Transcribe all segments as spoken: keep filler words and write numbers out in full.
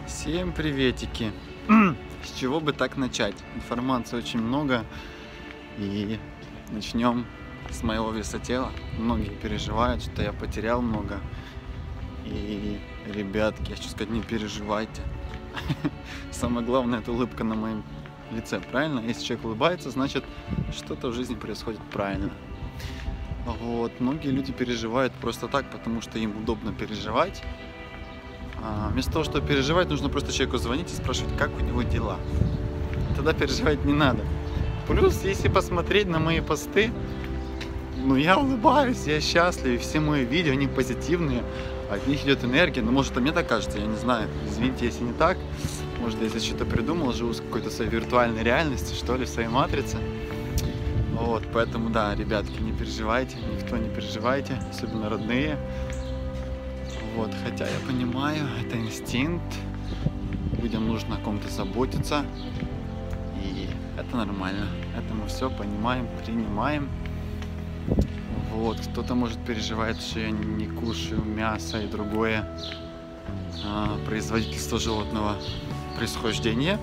Всем приветики! С чего бы так начать? Информации очень много, и начнем с моего веса тела. Многие переживают, что я потерял много. И, ребятки, я хочу сказать, не переживайте. Самое главное — это улыбка на моем лице, правильно? Если человек улыбается, значит, что-то в жизни происходит правильно. Вот. Многие люди переживают просто так, потому что им удобно переживать. А вместо того, чтобы переживать, нужно просто человеку звонить и спрашивать, как у него дела. Тогда переживать не надо. Плюс, если посмотреть на мои посты, ну я улыбаюсь, я счастлив, и все мои видео, они позитивные, от них идет энергия. Ну, может, а мне так кажется, я не знаю. Извините, если не так. Может, если что-то придумал, живу в какой-то своей виртуальной реальности, что ли, в своей матрице. Вот, поэтому, да, ребятки, не переживайте, никто не переживайте, особенно родные. Вот, хотя я понимаю, это инстинкт, людям нужно о ком-то заботиться, и это нормально, это мы все понимаем, принимаем. Вот, кто-то может переживать, что я не кушаю мясо и другое а, производительство животного происхождения.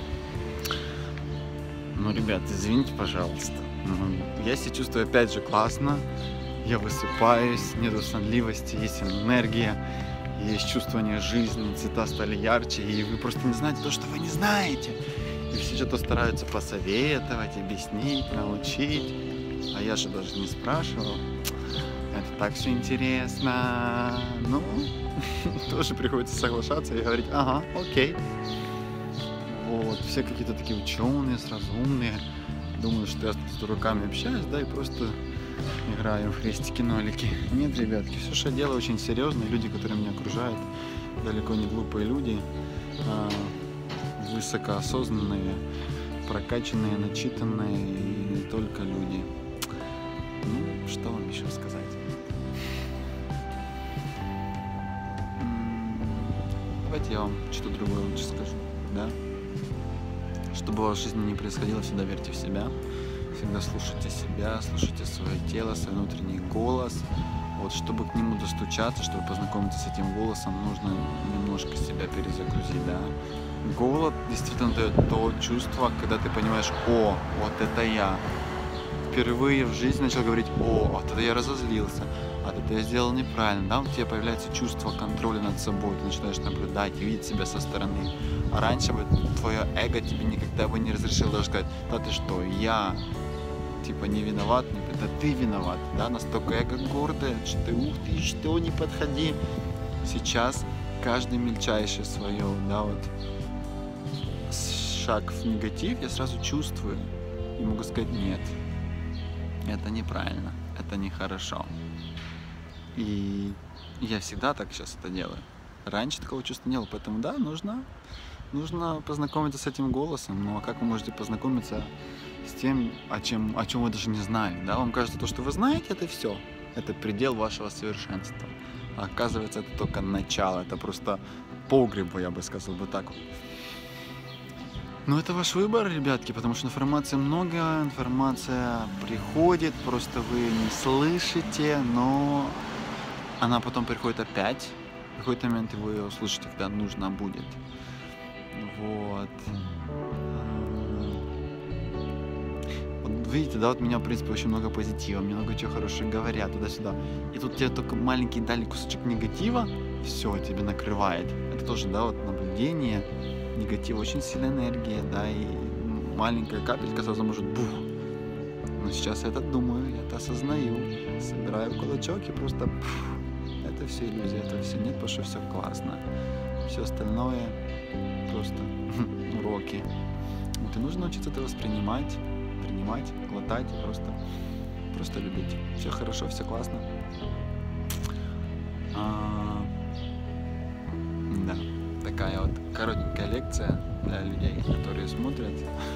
Ну, ребят, извините, пожалуйста, я себя чувствую опять же классно. Я высыпаюсь, нету сонливости, есть энергия, есть чувствование жизни, цвета стали ярче, и вы просто не знаете то, что вы не знаете. И все что-то стараются посоветовать, объяснить, научить, а я же даже не спрашивал. Это так все интересно. Ну, тоже приходится соглашаться и говорить, ага, окей. Вот, все какие-то такие ученые, сразу умные, думают, что я с дураками общаюсь, да, и просто играю в хрестики-нолики. Нет, ребятки, все, что я делаю, очень серьезно. Люди, которые меня окружают, далеко не глупые люди, а высокоосознанные, прокачанные, начитанные и не только люди. Ну, что вам еще сказать? Давайте я вам что-то другое лучше скажу, да? Что бы у вас в жизни не происходило, всегда верьте в себя. Всегда слушайте себя, слушайте свое тело, свой внутренний голос. Вот, чтобы к нему достучаться, чтобы познакомиться с этим голосом, нужно немножко себя перезагрузить, да. Голод действительно дает то чувство, когда ты понимаешь, о, вот это я. Впервые в жизни начал говорить, о, вот это я разозлился, а вот это я сделал неправильно, да, у тебя появляется чувство контроля над собой, ты начинаешь наблюдать и видеть себя со стороны. А раньше бы твое эго тебе никогда бы не разрешило даже сказать, да ты что, я... типа не виноват, не, да ты виноват, да, настолько эго гордое, что ты, ух ты, что, не подходи. Сейчас каждый мельчайшее свое, да, вот шаг в негатив я сразу чувствую и могу сказать, нет, это неправильно, это нехорошо. И я всегда так сейчас это делаю. Раньше такого чувства не было, поэтому да, нужно, нужно познакомиться с этим голосом. Ну а как вы можете познакомиться с тем, о чем, о чем вы даже не знали, да? Вам кажется, то, что вы знаете, это все, это предел вашего совершенства. А оказывается, это только начало, это просто погреб, я бы сказал бы так. Но это ваш выбор, ребятки, потому что информации много, информация приходит, просто вы не слышите, но она потом приходит опять. В какой-то момент вы ее услышите, когда нужно будет. Вот. Видите, да, вот у меня, в принципе, очень много позитива, мне много чего хорошего говорят, туда-сюда. И тут тебе только маленький дали кусочек негатива, все, тебе накрывает. Это тоже, да, вот наблюдение, негатив, очень сильная энергия, да, и маленькая капелька сразу может бух. Но сейчас я это думаю, я это осознаю, собираю кулачок и просто пфф, это все иллюзия, это все нет, потому что все классно. Все остальное просто уроки. Вот и нужно учиться это воспринимать. принимать, глотать, просто, просто любить. Все хорошо, все классно. А, да, такая вот коротенькая лекция для людей, которые смотрят.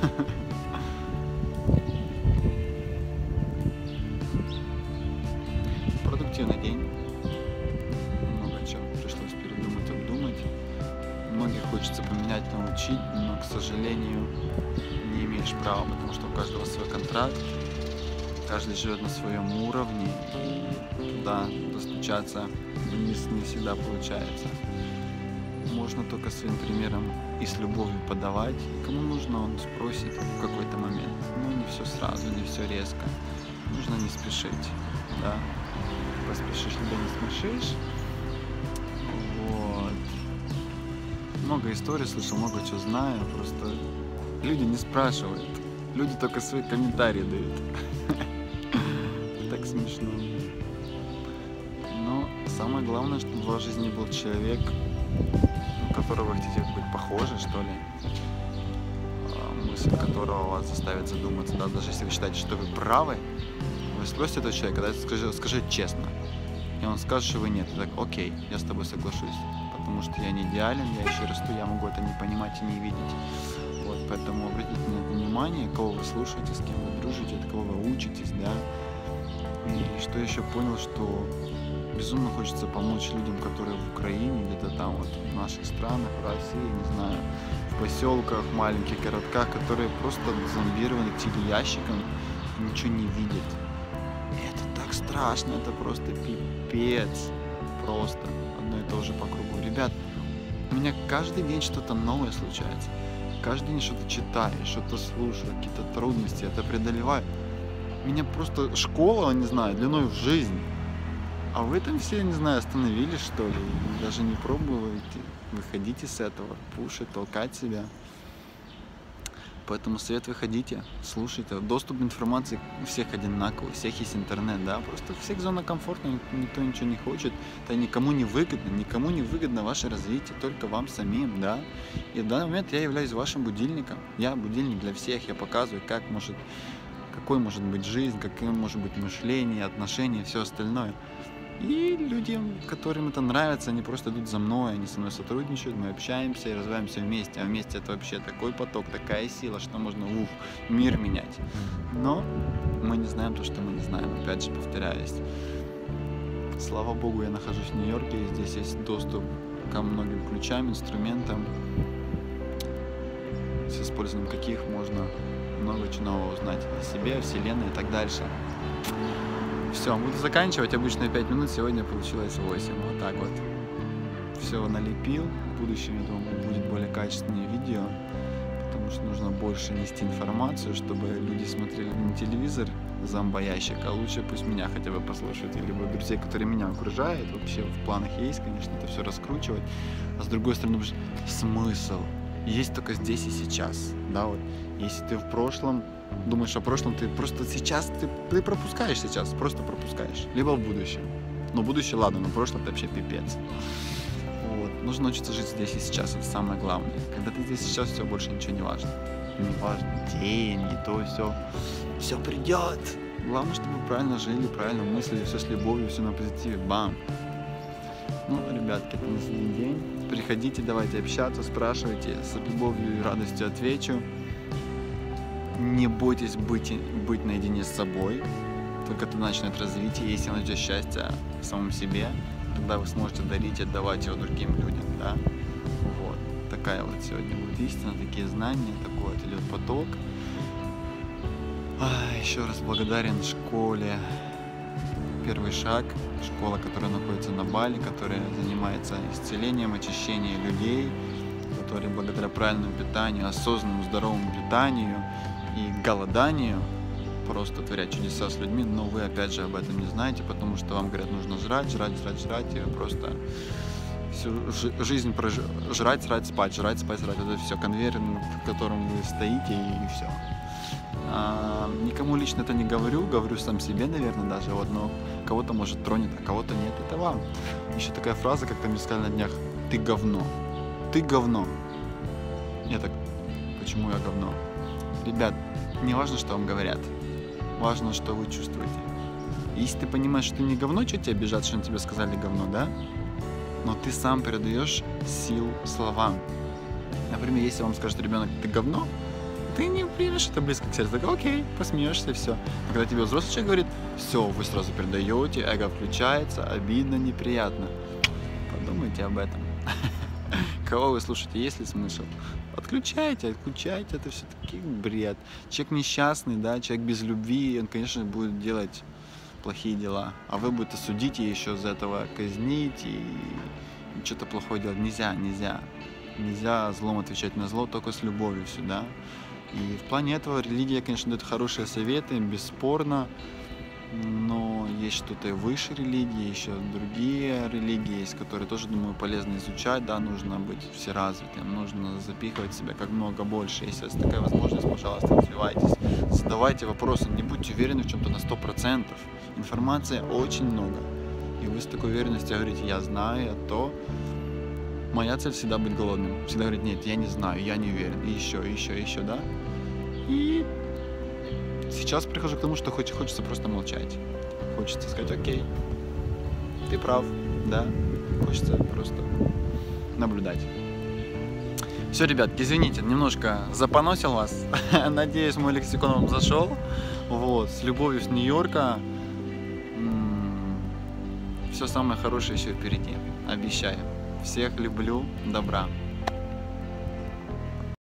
Продуктивный день. Много чего пришлось передумать, обдумать. Многих хочется поменять, научить, но, к сожалению, не имеешь права, потому что у каждого свой контракт, каждый живет на своем уровне, и туда достучаться вниз не всегда получается. нужно только своим примером и с любовью подавать. И кому нужно, он спросит в какой-то момент. Ну, не все сразу, не все резко. Нужно не спешить, да. Поспешишь, либо не спешишь. Вот. Много историй слышал, много чего знаю. Просто люди не спрашивают. Люди только свои комментарии дают. Так смешно. Но самое главное, чтобы в вашей жизни был человек, у которого вы хотите быть похожи, что ли. Мысль которого вас заставит задуматься. Да? Даже если вы считаете, что вы правы, вы спросите этого человека, да, скажи, скажи честно. И он скажет, что вы нет. И так, окей, я с тобой соглашусь. Потому что я не идеален, я еще расту, я могу это не понимать и не видеть. Вот, поэтому обратите на это внимание, кого вы слушаете, с кем вы дружите, от кого вы учитесь, да. И что еще понял, что безумно хочется помочь людям, которые в Украине, где-то там вот в наших странах, в России, не знаю, в поселках, маленьких городках, которые просто зомбированы телеящиком и ничего не видят. И это так страшно, это просто пипец. Просто одно и то же по кругу. Ребят, у меня каждый день что-то новое случается. Каждый день что-то читаю, что-то слушаю, какие-то трудности, это преодолеваю. Меня просто школа, не знаю, длиной в жизнь. А вы там все, не знаю, остановились, что ли, и даже не пробуете. Выходите с этого, пушить, толкать себя. Поэтому совет: выходите, слушайте. Доступ к информации у всех одинаковый, у всех есть интернет, да, просто у всех зона комфорта, никто ничего не хочет, это никому не выгодно, никому не выгодно ваше развитие, только вам самим, да. И в данный момент я являюсь вашим будильником, я будильник для всех, я показываю, как может, какой может быть жизнь, какое может быть мышление, отношения, все остальное. И людям, которым это нравится, они просто идут за мной, они со мной сотрудничают, мы общаемся и развиваемся вместе. А вместе это вообще такой поток, такая сила, что можно уф, мир менять. Но мы не знаем то, что мы не знаем. Опять же, повторяюсь. Слава Богу, я нахожусь в Нью-Йорке, и здесь есть доступ ко многим ключам, инструментам, с использованием каких можно много чего нового узнать о себе, о Вселенной и так дальше. Все, буду заканчивать. Обычно пять минут, сегодня получилось восемь. Вот так вот. Все налепил. В будущем, я думаю, будет более качественные видео, потому что нужно больше нести информацию, чтобы люди смотрели не телевизор зомбоящик, а лучше пусть меня хотя бы послушают, либо друзей, которые меня окружают. Вообще в планах есть, конечно, это все раскручивать. А с другой стороны, смысл есть только здесь и сейчас. Да, вот. Если ты в прошлом думаешь о прошлом, ты просто сейчас, ты, ты пропускаешь сейчас, просто пропускаешь. Либо в будущем. Но будущее, ладно, но прошлое это вообще пипец. Вот. Нужно научиться жить здесь и сейчас, это самое главное. Когда ты здесь и сейчас, все, больше ничего не важно. Не важно деньги, то, все. Все придет. Главное, чтобы вы правильно жили, правильно мыслили, все с любовью, все на позитиве. Бам! Ну, ребятки, это на следующий день. Приходите, давайте общаться, спрашивайте. С любовью и радостью отвечу. Не бойтесь быть, быть наедине с собой. Только это начнет развитие. Если найдете счастье в самом себе, тогда вы сможете дарить и отдавать его другим людям. Да? Вот. Такая вот сегодня будет истина, такие знания, такой вот идет поток. А, еще раз благодарен школе «Первый шаг». Школа, которая находится на Бали, которая занимается исцелением, очищением людей, которая благодаря правильному питанию, осознанному здоровому питанию и голоданию просто творят чудеса с людьми, но вы опять же об этом не знаете, потому что вам говорят, нужно жрать, жрать, жрать, жрать, и вы просто всю жизнь прож... жрать, жрать, спать, жрать, спать, жрать, это все конвейер, в котором вы стоите, и все. А, никому лично это не говорю, говорю сам себе, наверное, даже, вот, но кого-то может тронет, а кого-то нет, это вам. Еще такая фраза, как там мне сказали на днях: ты говно, ты говно. Я так, почему я говно? Ребят, не важно, что вам говорят, важно, что вы чувствуете. Если ты понимаешь, что ты не говно, что тебя обижать, что тебе сказали говно, да? Но ты сам передаешь силу словам. Например, если вам скажет ребенок: ты говно, ты не примешь это близко к сердцу, так окей, посмеешься, все. А когда тебе взрослый человек говорит, все, вы сразу передаете, эго включается, обидно, неприятно. Подумайте об этом. Кого вы слушаете, есть ли смысл? Отключайте, отключайте, это все-таки бред. Человек несчастный, да, человек без любви, он, конечно, будет делать плохие дела. А вы будете судить и еще за этого казнить и что-то плохое делать. Нельзя, нельзя. Нельзя злом отвечать на зло, только с любовью всегда. И в плане этого религия, конечно, дает хорошие советы, бесспорно. Но есть что-то и выше религии, еще другие религии есть, которые тоже, думаю, полезно изучать, да, нужно быть всеразвитым, нужно запихивать в себя как много больше. Если есть такая возможность, пожалуйста, развивайтесь, задавайте вопросы, не будьте уверены в чем-то на сто процентов. Информации очень много, и вы с такой уверенностью говорите: я знаю, а то. Моя цель всегда быть голодным, всегда говорить: нет, я не знаю, я не уверен, и еще, и еще, и еще, да. И сейчас прихожу к тому, что хочется просто молчать. Хочется сказать: окей, ты прав, да. Хочется просто наблюдать. Все, ребятки, извините, немножко запоносил вас. Надеюсь, мой лексикон вам зашел. Вот, с любовью с Нью-Йорка. Все самое хорошее еще впереди. Обещаю. Всех люблю, добра.